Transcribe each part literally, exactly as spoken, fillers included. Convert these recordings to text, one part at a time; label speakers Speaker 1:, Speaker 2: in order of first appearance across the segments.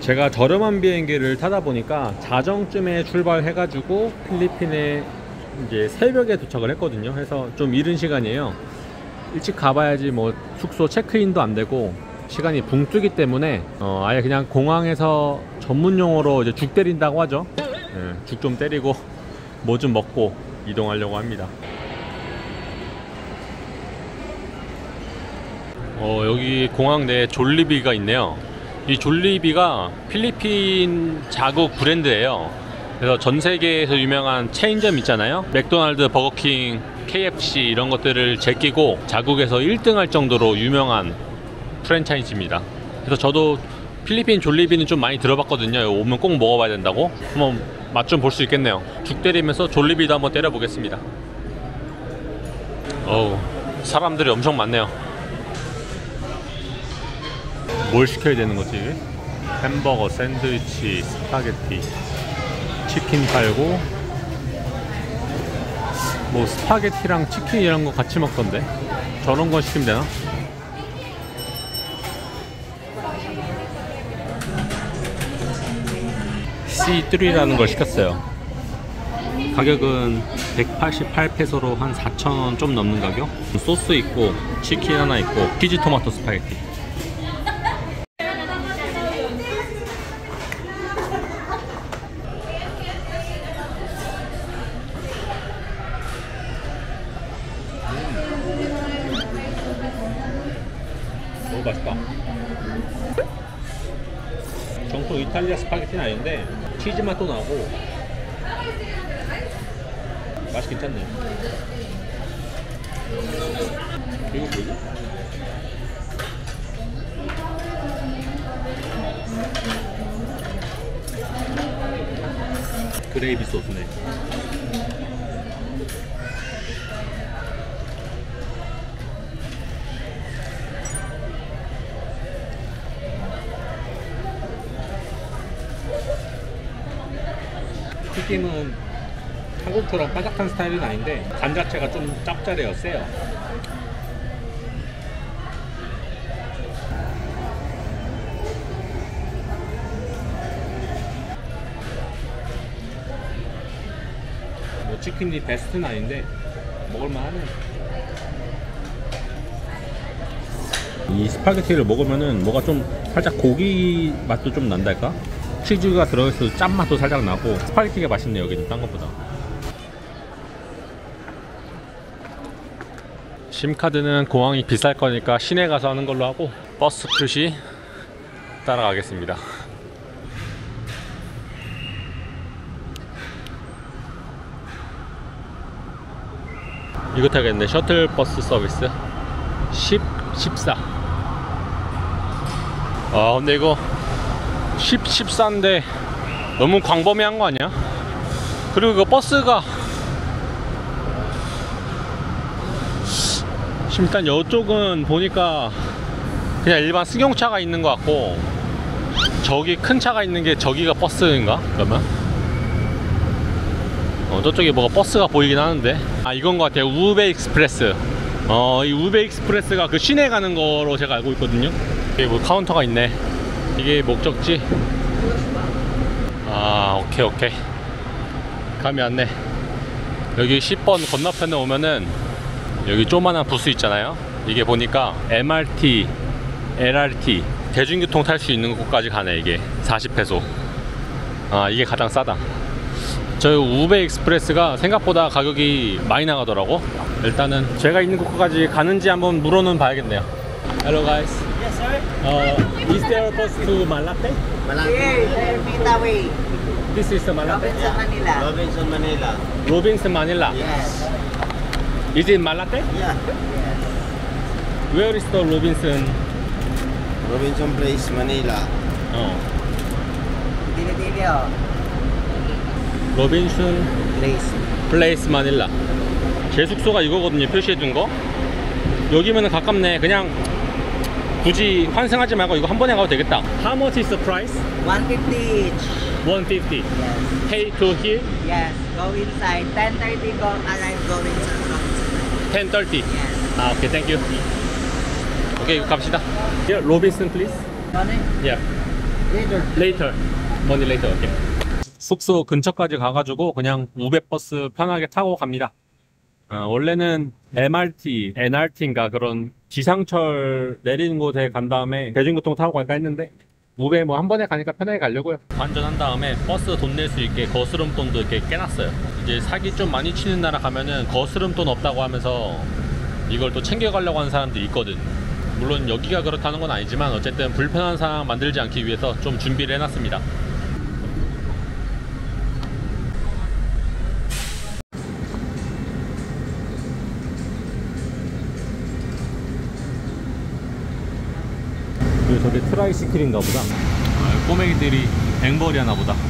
Speaker 1: 제가 저렴한 비행기를 타다 보니까 자정쯤에 출발해가지고 필리핀에 이제 새벽에 도착을 했거든요. 해서 좀 이른 시간이에요. 일찍 가봐야지 뭐 숙소 체크인도 안 되고 시간이 붕 뜨기 때문에 어 아예 그냥 공항에서 전문 용어로 이제 죽 때린다고 하죠. 네, 죽 좀 때리고 뭐 좀 먹고 이동하려고 합니다. 어 여기 공항 내에 졸리비가 있네요. 이 졸리비가 필리핀 자국 브랜드예요. 그래서 전 세계에서 유명한 체인점 있잖아요. 맥도날드, 버거킹, 케이에프씨 이런 것들을 제끼고 자국에서 일 등 할 정도로 유명한 프랜차이즈입니다. 그래서 저도 필리핀 졸리비는 좀 많이 들어봤거든요. 오면 꼭 먹어봐야 된다고. 한번 맛 좀 볼 수 있겠네요. 죽 때리면서 졸리비도 한번 때려 보겠습니다. 어우, 사람들이 엄청 많네요. 뭘 시켜야 되는 거지 이게? 햄버거, 샌드위치, 스파게티, 치킨 팔고 뭐 스파게티랑 치킨 이런 거 같이 먹던데 저런 거 시키면 되나? 씨 쓰리라는 걸 시켰어요. 가격은 백팔십팔 페소로 한 사천 원 좀 넘는 가격. 소스 있고 치킨 하나 있고 치즈 토마토 스파게티. 너무 맛있다. 정통 이탈리아 스파게티는 아닌데 치즈 맛도 나고 맛이 괜찮네. 이거 뭐지? 그레이비 소스네. 튀김은 한국처럼 바삭한 스타일은 아닌데 간 자체가 좀 짭짤해요. 세요. 뭐 치킨이 베스트는 아닌데 먹을만 하네. 이 스파게티를 먹으면은 뭐가 좀 살짝 고기 맛도 좀 난달까? 치즈가 들어있어서 짠맛도 살짝 나고 스파게티가 맛있네요. 여기는 딴 것보다. 심카드는 공항이 비쌀 거니까 시내 가서 하는 걸로 하고 버스 표시 따라가겠습니다. 이거 타겠네. 셔틀 버스 서비스 십, 십사. 아 근데 이거 십, 십사인데 너무 광범위한 거 아니야? 그리고 이거 버스가 일단 이쪽은 보니까 그냥 일반 승용차가 있는 것 같고 저기 큰 차가 있는 게 저기가 버스인가? 그러면? 어 저쪽에 뭐가 버스가 보이긴 하는데 아 이건 것 같아요. 우베 익스프레스. 어 이 우베 익스프레스가 그 시내 가는 거로 제가 알고 있거든요. 여기 뭐 카운터가 있네. 이게 목적지. 아 오케이 오케이 감이 왔네. 여기 십 번 건너편에 오면은 여기 조그만한 부스 있잖아요. 이게 보니까 엠알티, 엘알티 대중교통 탈 수 있는 곳까지 가네. 이게 사십 페소. 아 이게 가장 싸다. 저 우베 익스프레스가 생각보다 가격이 많이 나가더라고. 일단은 제가 있는 곳까지 가는지 한번 물어는 봐야겠네요. Hello guys.
Speaker 2: Yes sir.
Speaker 1: Uh, is there a bus to Malate?
Speaker 2: Malate. Here, Pita Way.
Speaker 1: This is the Malate?
Speaker 2: Robinson, Manila.
Speaker 3: Robinson, Manila.
Speaker 1: Robinson, Manila.
Speaker 2: Yes.
Speaker 1: Is it Malate?
Speaker 2: Yeah.
Speaker 1: Where is the Robinson?
Speaker 3: Robinson Place, Manila.
Speaker 1: 어.
Speaker 2: Dili-dili oh.
Speaker 1: Robinson
Speaker 2: Place.
Speaker 1: Place, Manila. 제 숙소가 이거거든요. 표시해둔 거. 여기면은 가깝네. 그냥 굳이 환승하지 말고 이거 한 번에 가도 되겠다. How much is the price?
Speaker 2: one fifty each.
Speaker 1: one fifty.
Speaker 2: Yes.
Speaker 1: Pay to here?
Speaker 2: Yes. Go inside. ten thirty go arrive go inside.
Speaker 1: ten thirty.
Speaker 2: Yes.
Speaker 1: 아, 오케이, 땡큐. 오케이, 갑시다. Yeah, Robinson, please.
Speaker 2: Money?
Speaker 1: Yeah.
Speaker 3: Later.
Speaker 1: Later. Money later. 오케이. 숙소 근처까지 가가지고 그냥 우베 버스 편하게 타고 갑니다. 어, 원래는 엠알티, 엔알티인가 그런 지상철 내리는 곳에 간 다음에 대중교통 타고 갈까 했는데 우베 뭐 한 번에 가니까 편하게 가려고요. 환전한 다음에 버스 돈 낼 수 있게 거스름돈도 이렇게 깨놨어요. 이제 사기 좀 많이 치는 나라 가면은 거스름돈 없다고 하면서 이걸 또 챙겨가려고 하는 사람들이 있거든. 물론 여기가 그렇다는 건 아니지만 어쨌든 불편한 상황 만들지 않기 위해서 좀 준비를 해놨습니다. 그리고 저게 트라이시클인가 보다. 아, 꼬맹이들이 앵벌이 하나 보다.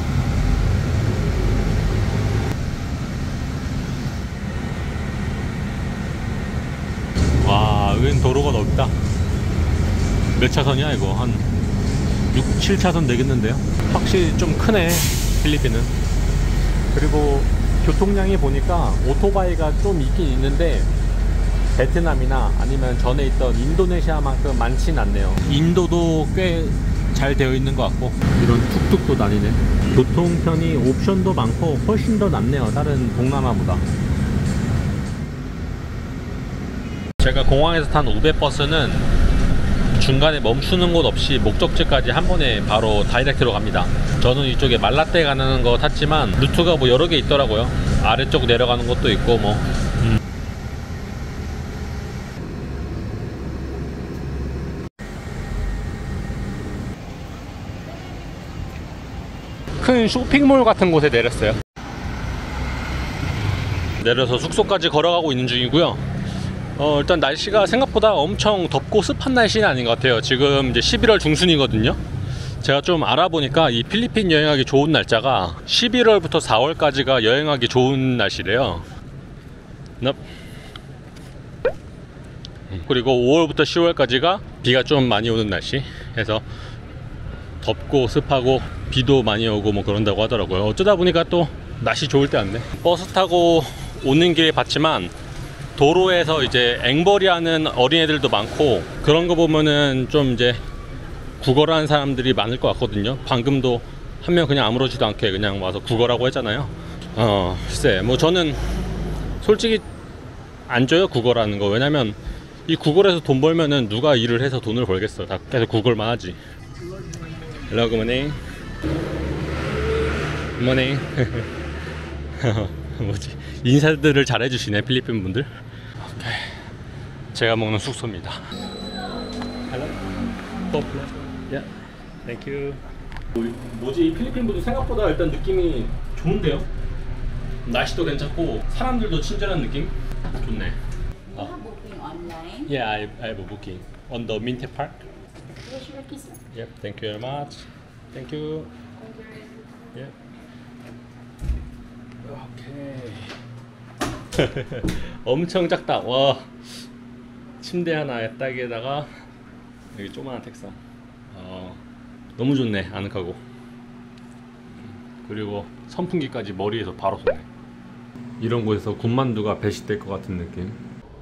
Speaker 1: 와, 여긴 도로가 넓다. 몇 차선이야 이거? 한 육, 칠 차선 되겠는데요? 확실히 좀 크네 필리핀은. 그리고 교통량이 보니까 오토바이가 좀 있긴 있는데 베트남이나 아니면 전에 있던 인도네시아만큼 많진 않네요. 인도도 꽤 잘 되어 있는 것 같고 이런 툭툭도 다니네. 교통편이 옵션도 많고 훨씬 더 낫네요, 다른 동남아보다. 제가 공항에서 탄 우베 버스는 중간에 멈추는 곳 없이 목적지까지 한 번에 바로 다이렉트로 갑니다. 저는 이쪽에 말라떼 가는 거 탔지만 루트가 뭐 여러 개 있더라고요. 아래쪽 내려가는 것도 있고 뭐 음. 큰 쇼핑몰 같은 곳에 내렸어요. 내려서 숙소까지 걸어가고 있는 중이고요. 어, 일단 날씨가 생각보다 엄청 덥고 습한 날씨는 아닌 것 같아요. 지금 이제 십일월 중순이거든요. 제가 좀 알아보니까 이 필리핀 여행하기 좋은 날짜가 십일월부터 사월까지가 여행하기 좋은 날씨래요. 그리고 오월부터 시월까지가 비가 좀 많이 오는 날씨 해서 덥고 습하고 비도 많이 오고 뭐 그런다고 하더라고요. 어쩌다 보니까 또 날씨 좋을 때 왔네. 버스 타고 오는 길에 봤지만 도로에서 이제 앵벌이 하는 어린애들도 많고 그런 거 보면은 좀 이제 국어를 하는 사람들이 많을 것 같거든요. 방금도 한 명 그냥 아무렇지도 않게 그냥 와서 국어라고 했잖아요. 어, 글쎄 뭐 저는 솔직히 안 줘요, 국어라는 거. 왜냐면 이 구글에서 돈 벌면은 누가 일을 해서 돈을 벌겠어. 다 계속 구글만 하지. Hello, good morning. Good morning. 뭐지? 인사들을 잘 해주시네, 필리핀 분들. 오케이. 제가 먹는 숙소입니다. Hello. Top left. Yeah. Thank you. 뭐지? 필리핀 분들 생각보다 일단 느낌이 좋은데요? 날씨도 괜찮고 사람들도 친절한 느낌? 좋네.
Speaker 4: You have booking online.
Speaker 1: Yeah, I, I have a booking on the Minte Park.
Speaker 4: Where's your keys?
Speaker 1: Yep, thank you very much. Thank you. Yep. 오케이. 엄청 작다. 와. 침대 하나에 딱에다가 여기 조그마한 책상. 어, 너무 좋네, 아늑하고. 그리고 선풍기까지 머리에서 바로 쏘네. 이런 곳에서 군만두가 배식될 것 같은 느낌.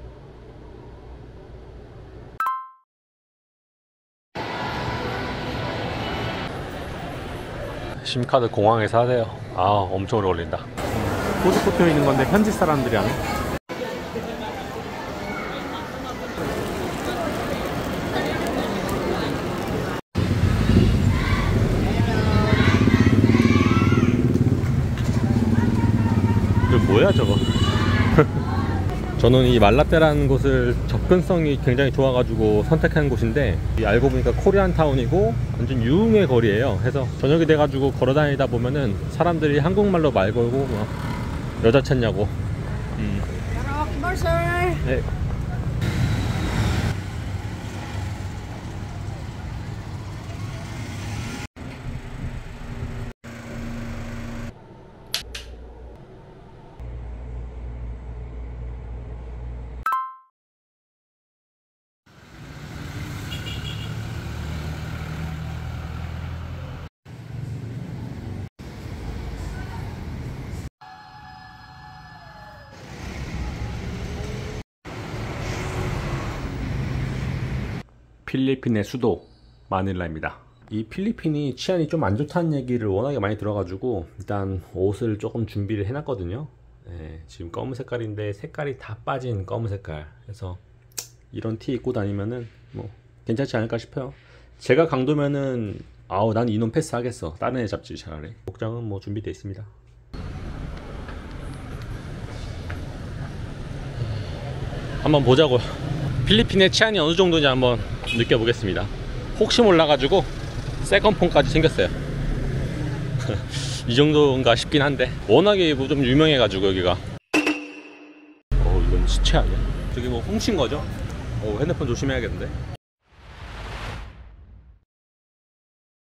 Speaker 1: 심카드 공항에서 하세요. 아, 엄청 오래 걸린다. 푸드코트에 있는 건데 현지 사람들이 하네. 그 뭐야 저거? 저는 이 말라떼라는 곳을 접근성이 굉장히 좋아가지고 선택한 곳인데, 알고 보니까 코리안타운이고 완전 유흥의 거리예요. 그래서 저녁이 돼가지고 걸어다니다 보면은 사람들이 한국말로 말 걸고 막 여자 찾냐고. 음. 네. 필리핀의 수도 마닐라입니다. 이 필리핀이 치안이 좀 안 좋다는 얘기를 워낙에 많이 들어가지고 일단 옷을 조금 준비를 해놨거든요. 네, 지금 검은 색깔인데 색깔이 다 빠진 검은 색깔. 그래서 이런 티 입고 다니면은 뭐 괜찮지 않을까 싶어요. 제가 강도면은 아우 난 이놈 패스 하겠어. 다른 애 잡지 차라리. 복장은 뭐 준비되어 있습니다. 한번 보자고요. 필리핀의 치안이 어느 정도인지 한번 느껴보겠습니다. 혹시 몰라가지고 세컨폰까지 챙겼어요. 이 정도인가 싶긴 한데 워낙에 뭐 좀 유명해가지고 여기가. 어 이건 시체 아니야? 저기 뭐 훔친 거죠? 어 핸드폰 조심해야겠는데.